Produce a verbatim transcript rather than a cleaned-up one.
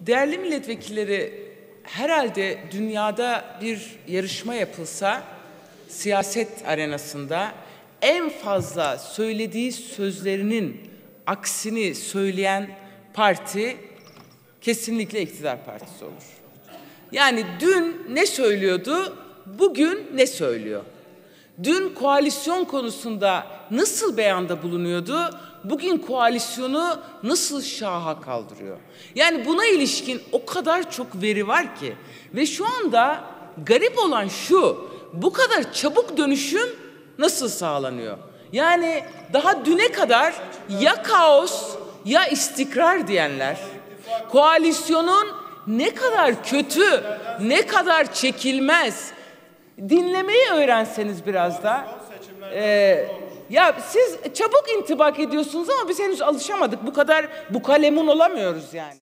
Değerli milletvekilleri, herhalde dünyada bir yarışma yapılsa siyaset arenasında en fazla söylediği sözlerinin aksini söyleyen parti kesinlikle iktidar partisi olur. Yani dün ne söylüyordu, bugün ne söylüyor? Dün koalisyon konusunda nasıl beyanda bulunuyordu, bugün koalisyonu nasıl şaha kaldırıyor? Yani buna ilişkin o kadar çok veri var ki ve şu anda garip olan şu, bu kadar çabuk dönüşüm nasıl sağlanıyor? Yani daha düne kadar ya kaos ya istikrar diyenler, koalisyonun ne kadar kötü, ne kadar çekilmez, dinlemeyi öğrenseniz biraz da. Ee, ya siz çabuk intibak ediyorsunuz ama biz henüz alışamadık. Bu kadar bu kalemun olamıyoruz yani.